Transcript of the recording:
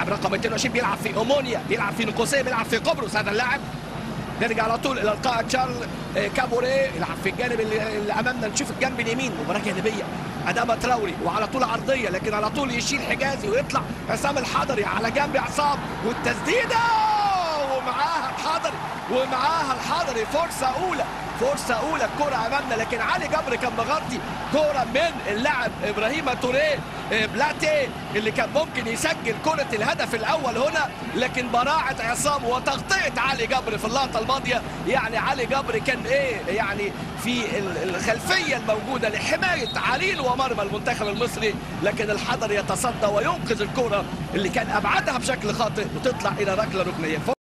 اللاعب رقم 22 بيلعب في اومونيا، بيلعب في نيقوسيا، بيلعب في قبرص هذا اللاعب. نرجع على طول الى القائد شارل كابوري، يلعب في الجانب اللي امامنا. نشوف الجنب اليمين، مباراه جانبيه، ادامه تراوري وعلى طول عرضيه، لكن على طول يشيل حجازي ويطلع عصام الحضري على جنب عصام، والتسديده ومعاها الحضري فرصه اولى، الكره امامنا، لكن علي جبر كان مغطي كره من اللاعب ابراهيم توريه بلاتي اللي كان ممكن يسجل كره الهدف الاول هنا، لكن براعه عصام وتغطيه علي جبر في اللقطه الماضيه. يعني علي جبر كان يعني في الخلفيه الموجوده لحمايه عليل ومرمى المنتخب المصري، لكن الحضري يتصدى وينقذ الكره اللي كان ابعدها بشكل خاطئ وتطلع الى ركله ركنيه.